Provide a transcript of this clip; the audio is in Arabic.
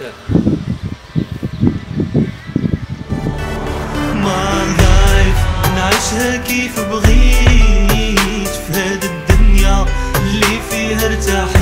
ما لايف نعيشها كيف بغيت في هاد الدنيا اللي فيها ارتاح